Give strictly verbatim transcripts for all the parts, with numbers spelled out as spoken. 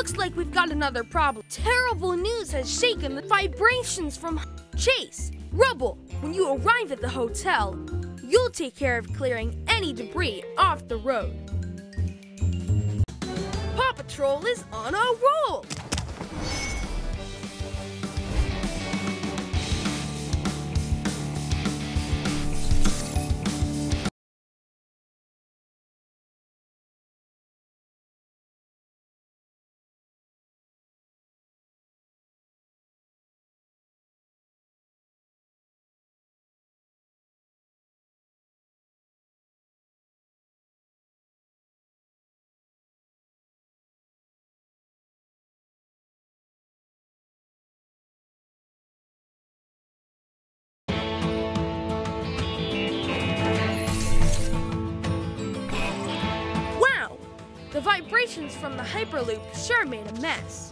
Looks like we've got another problem. Terrible news has shaken the vibrations from Chase. Rubble, when you arrive at the hotel, you'll take care of clearing any debris off the road. Paw Patrol is on a roll! The vibrations from the Hyperloop sure made a mess.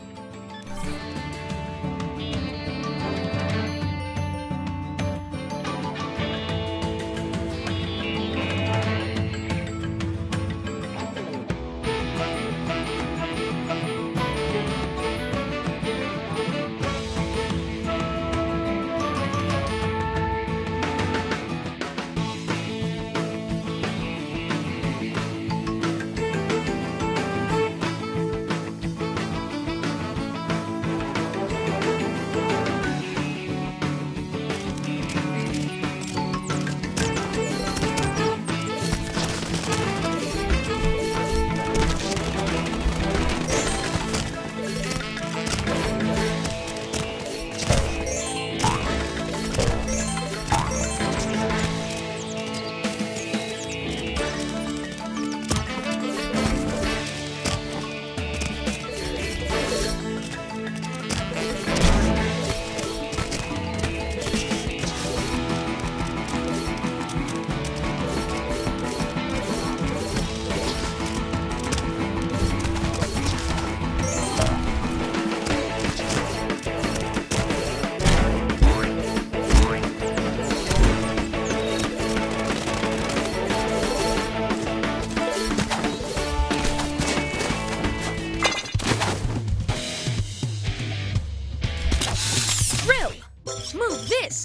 Move this!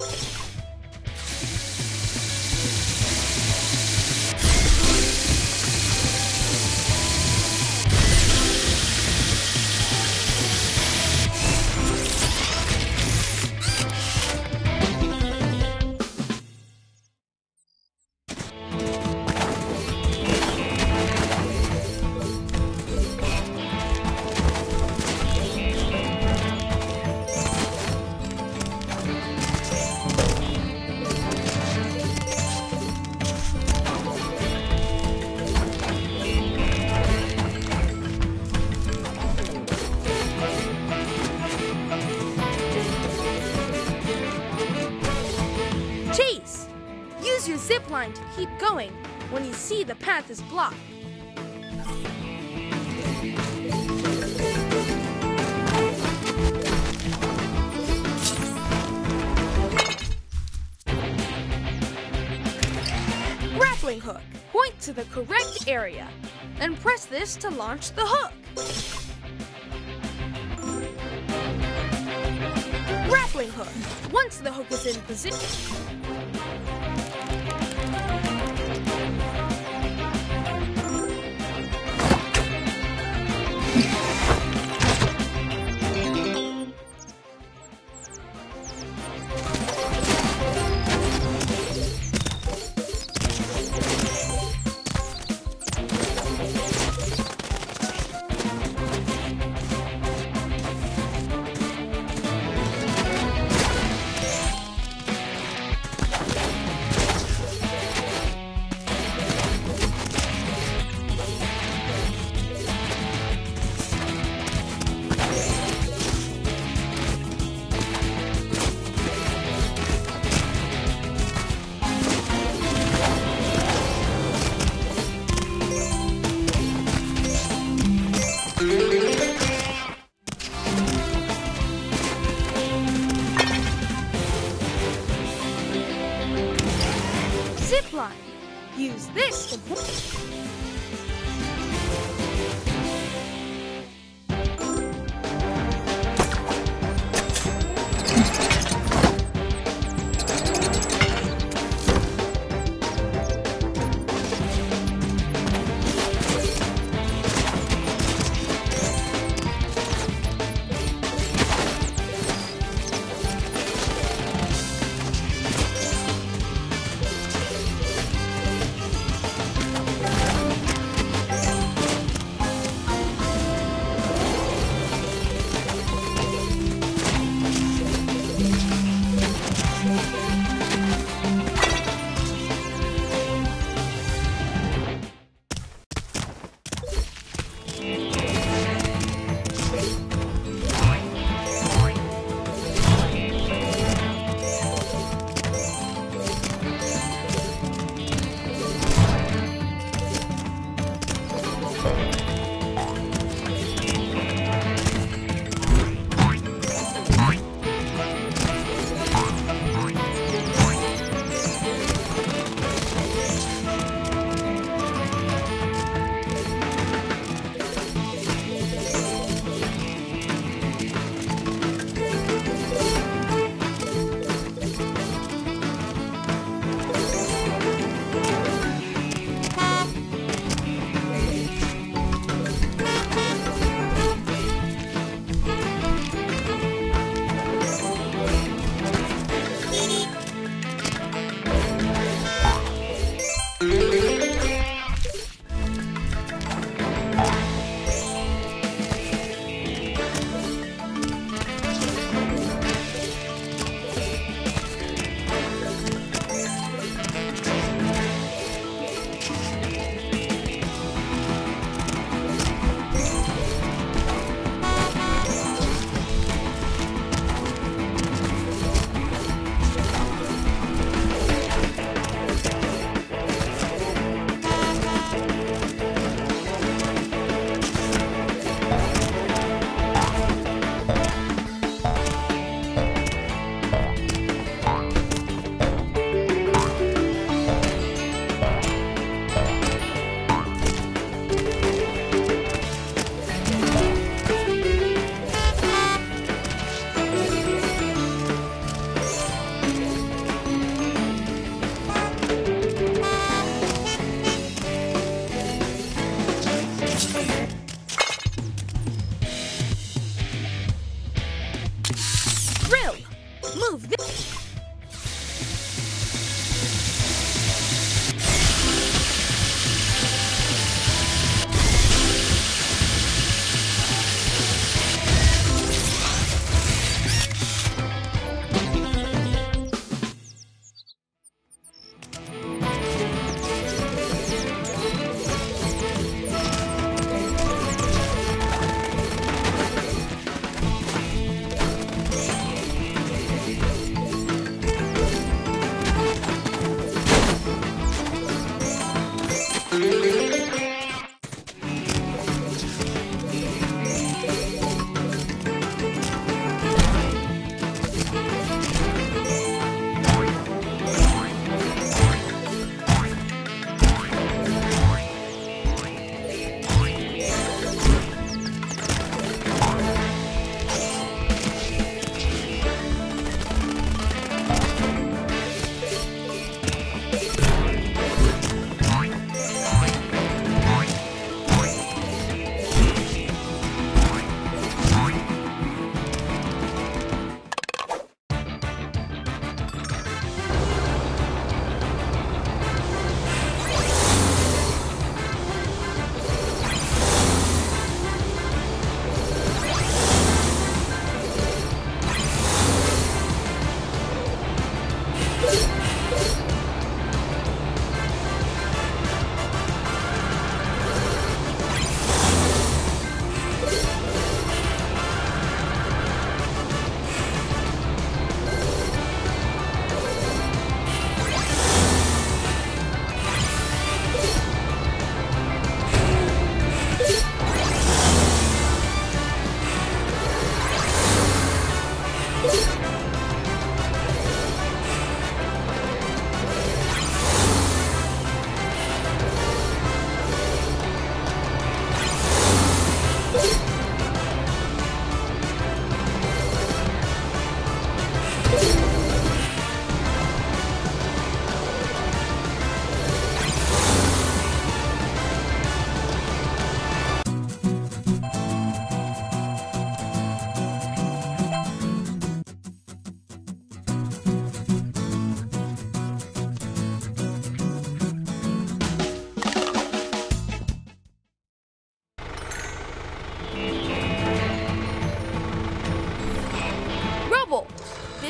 Zip line to keep going when you see the path is blocked. Grappling hook. Point to the correct area, then press this to launch the hook. Grappling hook. Once the hook is in position,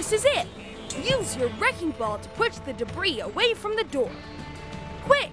This is it! Use your wrecking ball to push the debris away from the door. Quick!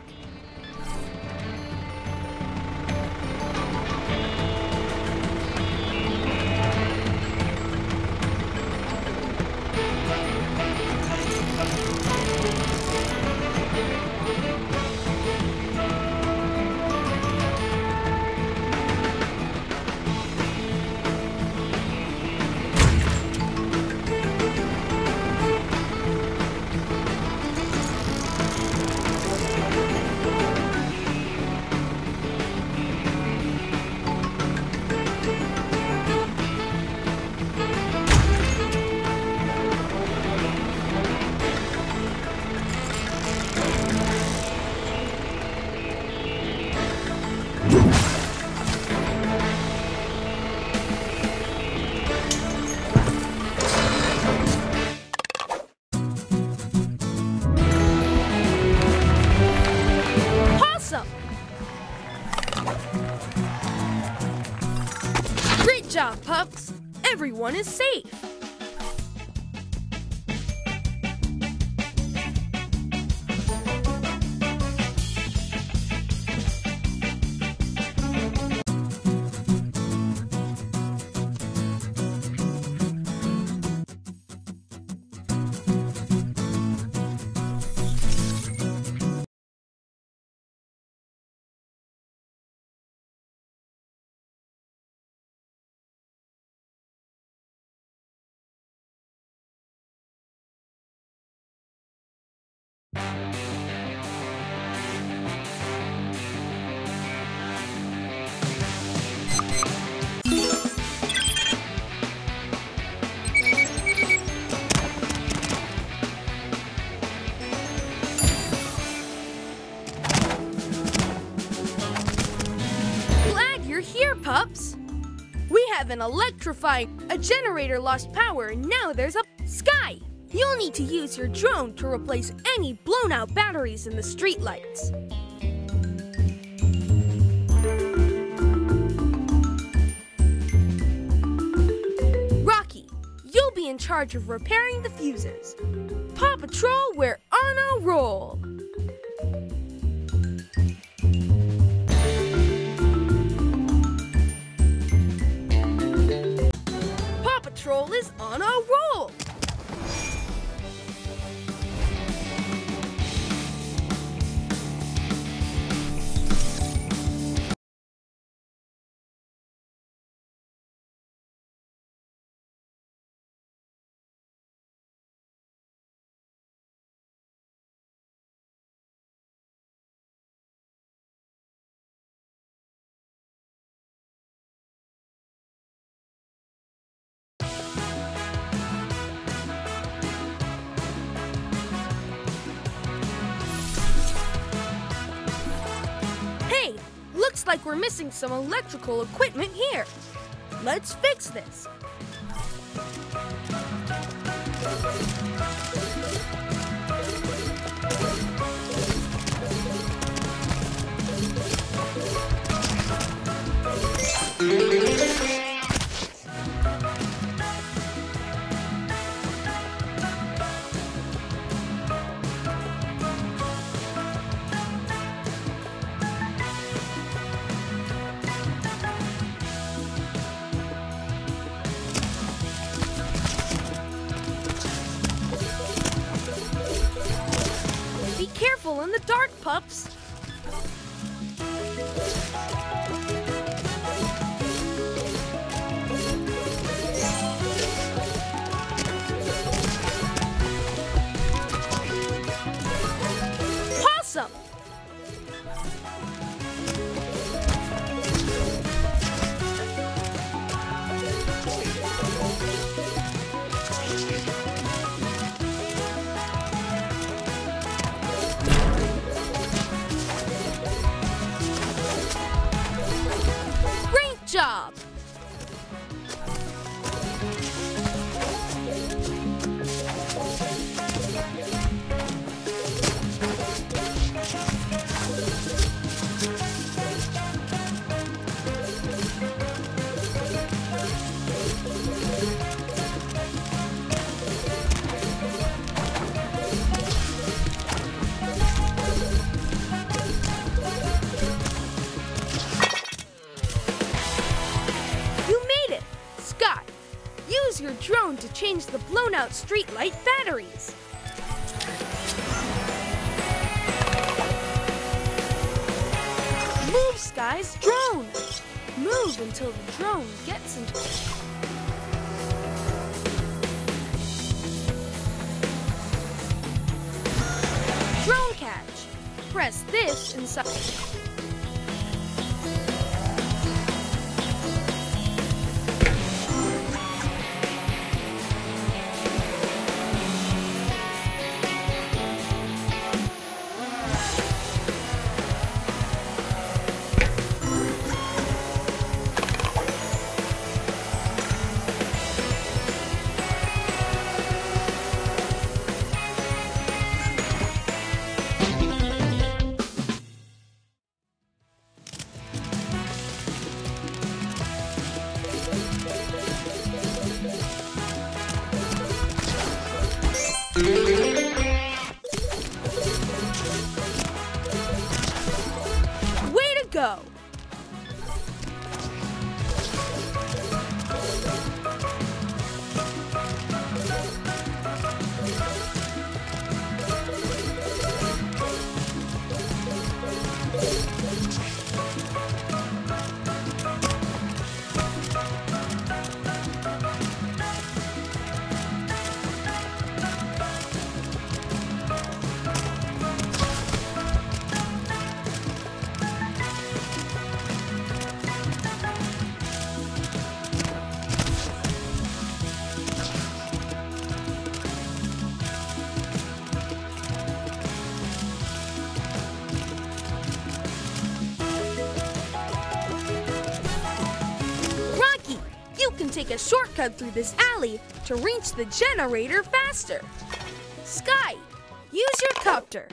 Great job, Pups! Everyone is safe! Glad you're here, Pups! We have an electrifying, a generator lost power, and now there's a Skye! You'll need to use your drone to replace any blown-out batteries in the streetlights. Rocky, you'll be in charge of repairing the fuses. Paw Patrol, we're on a roll! Paw Patrol is on a roll! Looks like we're missing some electrical equipment here. Let's fix this. Careful in the dark, Pups! PAWsome! Job! your drone to change the blown-out streetlight batteries. Move, Skye's drone! Move until the drone gets into... Drone catch. Press this inside... Way to go! Take a shortcut through this alley to reach the generator faster. Skye, use your copter.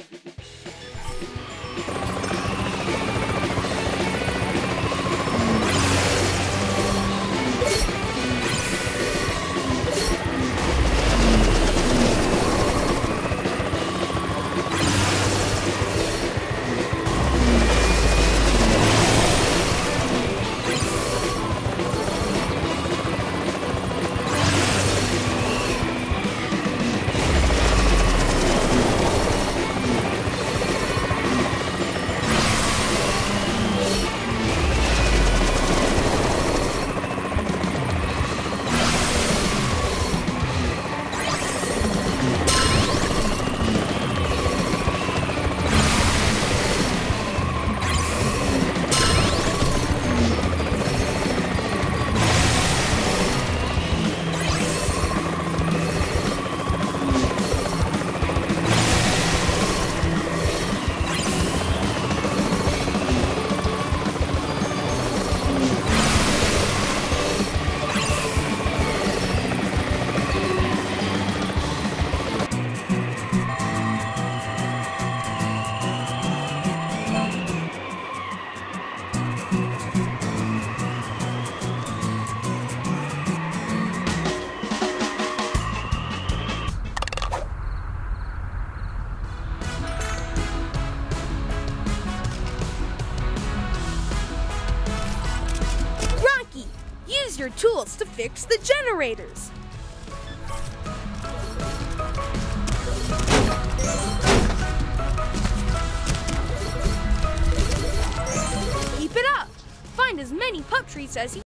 Your tools to fix the generators. Keep it up. Find as many pup treats as you